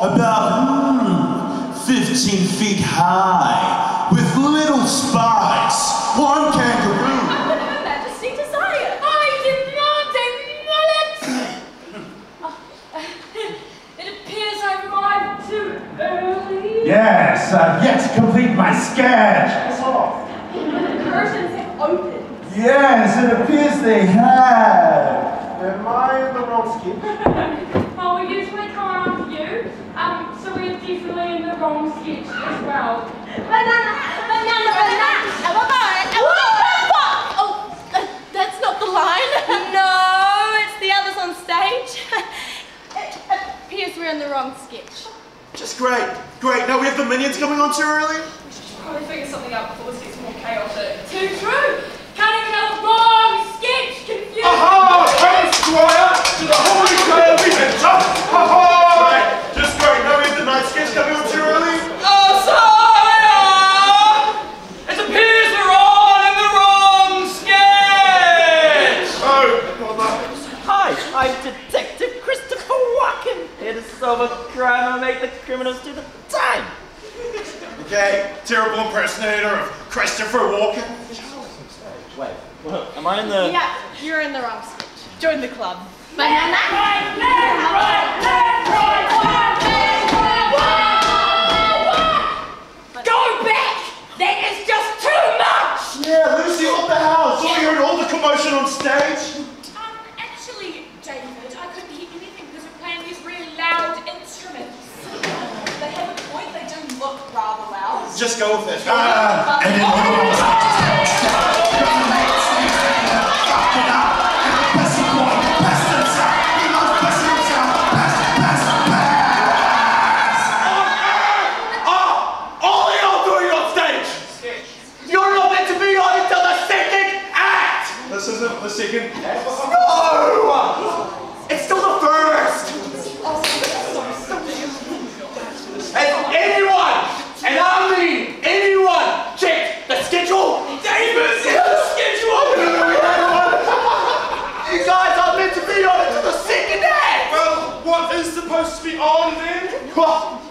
about 15 feet high, with little spikes. One kangaroo. Majesty desire. I demand a mullet. It appears I arrived too early. Yes, I've yet to complete my sketch. The curtains have opened. Yes, it appears they have. Am I in the wrong sketch? Well, we usually come after you, so we're definitely in the wrong sketch as well. Banana! Oh, that's not the line. No, it's the others on stage. It appears we're in the wrong sketch. Just great. Great. Now we have the minions coming on too early. Probably figure something out before this gets more chaotic. Too true! Can't even have a wrong sketch! Confused! Aha! Hey, Squire! To the holy grail we enter! Aha! Right. Just great. Now we have the night sketch coming on too early. Oh, sire! It appears we're all in the wrong sketch! Oh, bother. Hi, I'm Detective Christopher Walken, here to solve a crime and make the criminals do the time. Okay, terrible impersonator of Christopher Walken. Wait, am I in the... Yeah, you're in the wrong sketch. Join the club. Banana! Right, left, right! Go back! That is just too much! Yeah, Lucy, what the hell? So you heard all the commotion on stage? Actually, David, I couldn't hear anything because we're playing these really loud instruments. They have a point, they do look rather loud. Just go with it. All y'all doing on stage! You're not meant to be on until the second act! This isn't the second. No! It's still the first! Has anyone, and I mean anyone, checked the schedule? David, get the schedule! You guys are meant to be on until the second act! Well, what is supposed to be on then? Well,